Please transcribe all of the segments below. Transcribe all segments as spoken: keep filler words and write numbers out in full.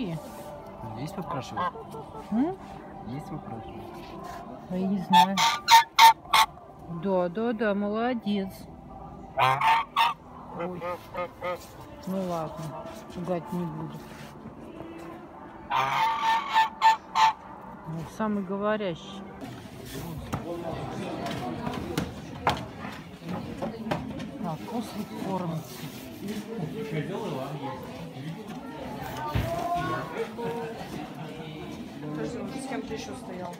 Смотри. Есть выпрашивать? М? Есть выпрашивать? А я не знаю. Да, да, да, молодец. Ой. Ну ладно, пугать не буду. Ну, самый говорящий. Так, после кормится. Подожди, он с кем-то еще стоял.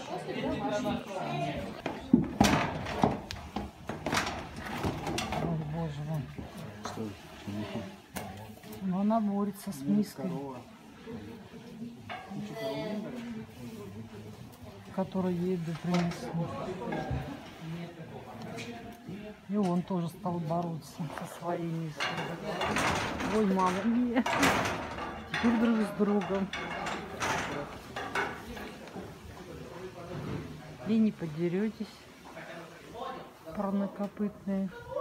Ой, боже мой. Что? Но она борется с миской, которую ей бы принесли. И он тоже стал бороться со своей миской. Ой, мама, нет. Теперь друг с другом. И не подеретесь, парнокопытные.